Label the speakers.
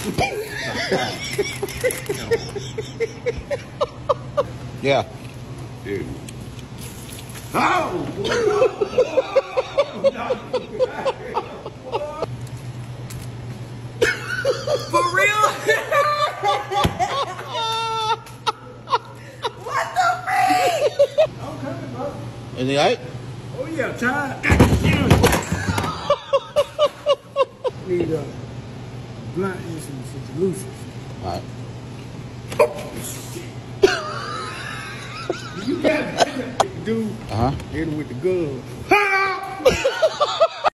Speaker 1: Yeah.
Speaker 2: Dude.
Speaker 3: Oh!
Speaker 4: For real? What the freak?
Speaker 3: I'm coming, bro.
Speaker 1: Is he right?
Speaker 3: Oh yeah, time. Need a blunt and some solutions.
Speaker 1: All right.
Speaker 3: You got it. Dude,
Speaker 1: Uh-huh.
Speaker 3: hit him with the gun. Ha!